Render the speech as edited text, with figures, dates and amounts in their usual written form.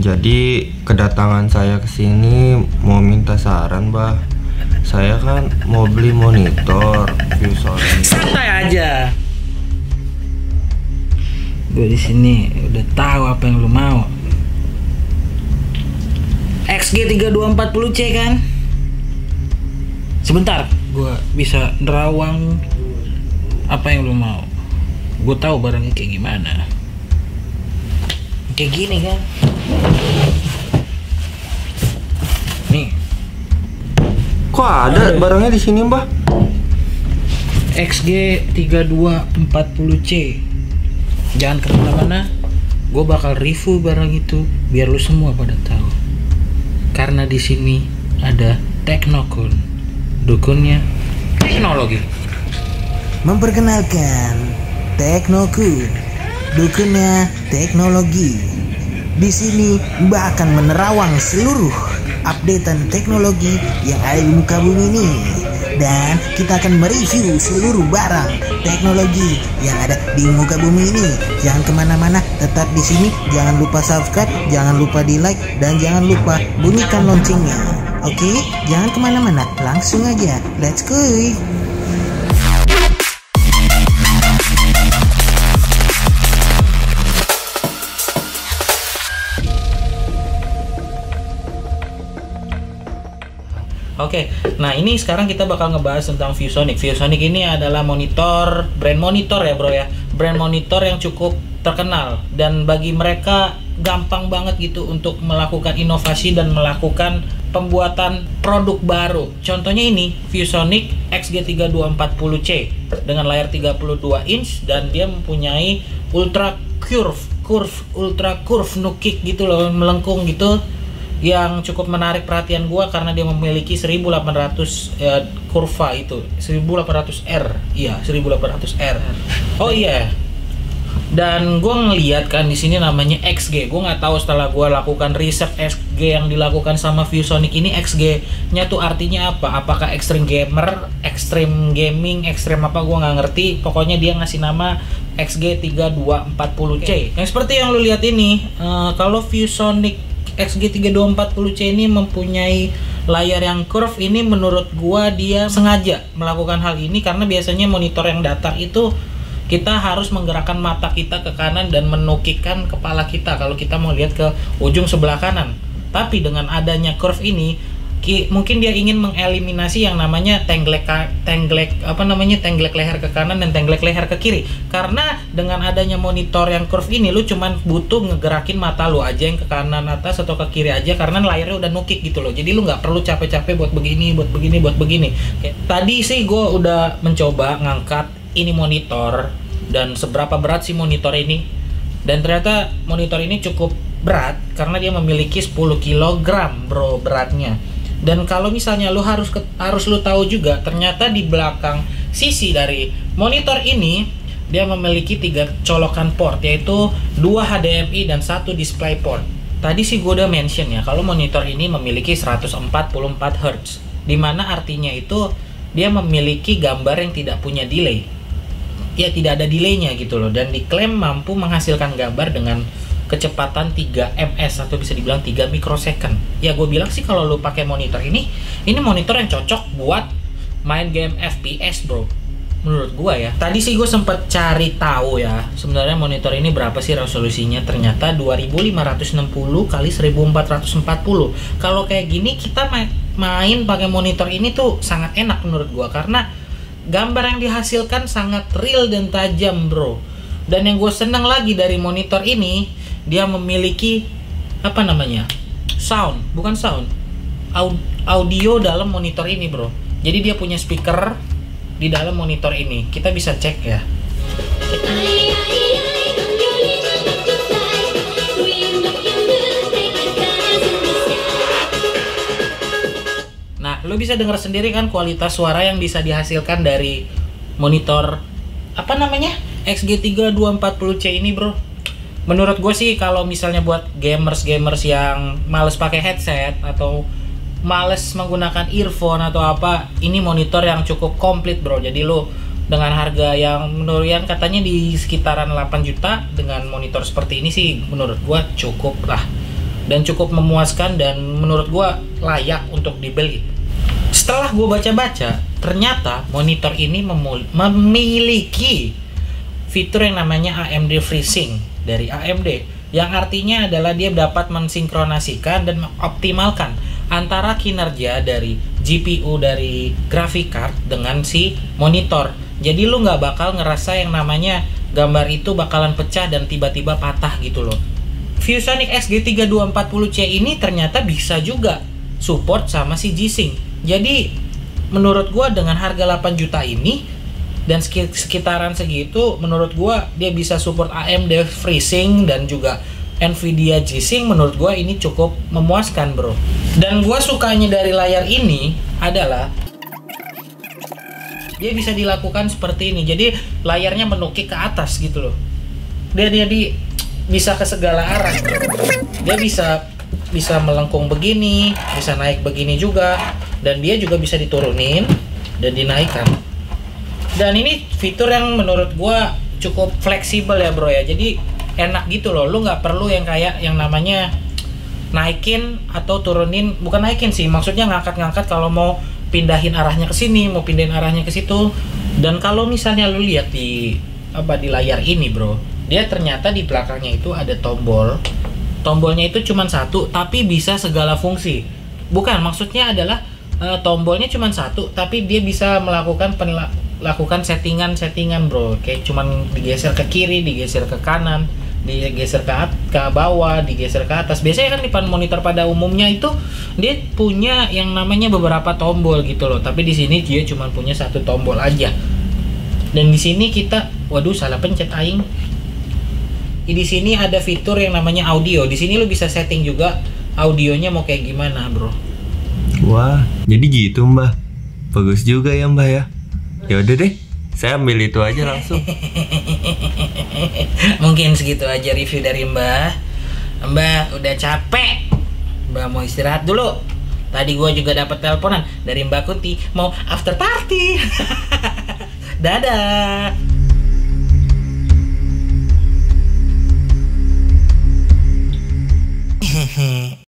Jadi kedatangan saya ke sini mau minta saran, Bah. Saya kan mau beli monitor ViewSonic. Santai aja. Gue di sini udah tahu apa yang lu mau. XG3240C kan? Sebentar, gue bisa nerawang apa yang lu mau. Gue tahu barangnya kayak gimana. Kayak gini kan? Nih. Kok ada barangnya di sini, Mbah? XG3240C. Jangan kemana-mana. Gue bakal review barang itu biar lu semua pada tahu. Karena di sini ada Teknokun, dukunnya teknologi. Memperkenalkan Teknokun, dukunnya teknologi. Di sini Mbak akan menerawang seluruh updatean teknologi yang ada di muka bumi ini, dan kita akan mereview seluruh barang teknologi yang ada di muka bumi ini. Jangan kemana-mana, tetap di sini. Jangan lupa subscribe, jangan lupa di like, dan jangan lupa bunyikan loncengnya. Oke, jangan kemana-mana, langsung aja. Let's go. Oke, nah ini sekarang kita bakal ngebahas tentang ViewSonic. ViewSonic ini adalah monitor, brand monitor ya bro ya. Brand monitor yang cukup terkenal. Dan bagi mereka gampang banget gitu untuk melakukan inovasi dan melakukan pembuatan produk baru. Contohnya ini, ViewSonic XG3240C dengan layar 32 inch. Dan dia mempunyai ultra curve no kick gitu loh, melengkung gitu, yang cukup menarik perhatian gua karena dia memiliki 1800 kurva itu 1800R. Iya, 1800R. Oh iya. Dan gua ngeliat kan di sini namanya XG. Gua nggak tahu, setelah gua lakukan riset XG yang dilakukan sama ViewSonic ini, XG-nya tuh artinya apa? Apakah extreme gamer, extreme gaming, extreme apa, gua nggak ngerti. Pokoknya dia ngasih nama XG3240C. Yang seperti yang lu lihat ini, kalau ViewSonic XG3240C ini mempunyai layar yang curve. Ini menurut gua dia sengaja melakukan hal ini karena biasanya monitor yang datar itu kita harus menggerakkan mata kita ke kanan dan menukikkan kepala kita kalau kita mau lihat ke ujung sebelah kanan. Tapi dengan adanya curve ini, mungkin dia ingin mengeliminasi yang namanya tengglek leher ke kanan dan tengglek leher ke kiri. Karena dengan adanya monitor yang curve ini, lu cuman butuh ngegerakin mata lu aja yang ke kanan atas atau ke kiri aja, karena layarnya udah nukik gitu loh. Jadi lu nggak perlu capek-capek buat begini. Oke. Tadi sih gue udah mencoba ngangkat ini monitor, dan seberapa berat sih monitor ini. Dan ternyata monitor ini cukup berat karena dia memiliki 10 kg bro beratnya. Dan kalau misalnya lu harus lu tahu juga, ternyata di belakang sisi dari monitor ini dia memiliki 3 colokan port, yaitu 2 HDMI dan 1 display port. Tadi sih gue udah mention ya, kalau monitor ini memiliki 144 Hz, dimana artinya itu dia memiliki gambar yang tidak punya delay. Ya, tidak ada delaynya gitu loh, dan diklaim mampu menghasilkan gambar dengan kecepatan 3 ms atau bisa dibilang 3 mikrosecond. Ya gue bilang sih kalau lu pakai monitor ini monitor yang cocok buat main game FPS bro, menurut gue ya. Tadi sih gue sempet cari tahu ya, sebenarnya monitor ini berapa sih resolusinya. Ternyata 2560 x 1440. Kalau kayak gini kita main pakai monitor ini tuh sangat enak menurut gue, karena gambar yang dihasilkan sangat real dan tajam bro. Dan yang gue seneng lagi dari monitor ini, dia memiliki apa namanya, audio dalam monitor ini bro. Jadi dia punya speaker di dalam monitor ini. Kita bisa cek ya. Nah, lo bisa dengar sendiri kan kualitas suara yang bisa dihasilkan dari monitor apa namanya, XG3240C ini bro. Menurut gue sih kalau misalnya buat gamers yang males pakai headset atau males menggunakan earphone atau apa, ini monitor yang cukup komplit bro. Jadi lo dengan harga yang menurut yang katanya di sekitaran 8 juta dengan monitor seperti ini sih menurut gue cukup lah. dan cukup memuaskan dan menurut gua layak untuk dibeli. Setelah gua baca-baca, ternyata monitor ini memiliki fitur yang namanya AMD FreeSync dari AMD, yang artinya adalah dia dapat mensinkronasikan dan mengoptimalkan antara kinerja dari GPU dari graphic card dengan si monitor. Jadi lu nggak bakal ngerasa yang namanya gambar itu bakalan pecah dan tiba-tiba patah gitu loh. ViewSonic XG3240C ini ternyata bisa juga support sama si G-Sync. Jadi menurut gua dengan harga 8 juta ini dan sekitaran segitu, menurut gua dia bisa support AMD FreeSync dan juga Nvidia G-Sync. Menurut gua ini cukup memuaskan, bro. Dan gua sukanya dari layar ini adalah dia bisa dilakukan seperti ini. Jadi layarnya menukik ke atas gitu loh. Dia bisa ke segala arah, bro. Dia bisa melengkung begini, bisa naik begini juga, dan dia juga bisa diturunin dan dinaikkan. Dan ini fitur yang menurut gua cukup fleksibel ya, bro ya. Jadi enak gitu loh. Lu nggak perlu yang kayak yang namanya naikin atau turunin, bukan naikin sih, maksudnya ngangkat-ngangkat kalau mau pindahin arahnya ke sini, mau pindahin arahnya ke situ. Dan kalau misalnya lu lihat di layar ini, bro, dia ternyata di belakangnya itu ada tombol. Tombolnya itu cuma satu tapi bisa segala fungsi. Bukan, maksudnya adalah tombolnya cuma satu tapi dia bisa melakukan settingan, bro. Kayak cuman digeser ke kiri, digeser ke kanan, digeser ke bawah, digeser ke atas. Biasanya kan di monitor pada umumnya itu dia punya yang namanya beberapa tombol gitu loh. Tapi di sini dia cuma punya satu tombol aja. Dan di sini kita, waduh salah pencet aing. Di sini ada fitur yang namanya audio. Di sini lu bisa setting juga audionya mau kayak gimana, bro. Wah, jadi gitu mbah. Bagus juga ya mbah ya. Ya udah deh, saya ambil itu aja langsung. Mungkin segitu aja review dari Mbah. Mbah udah capek. Mbah mau istirahat dulu. Tadi gua juga dapat teleponan dari Mbak Kunti mau after party. Dadah.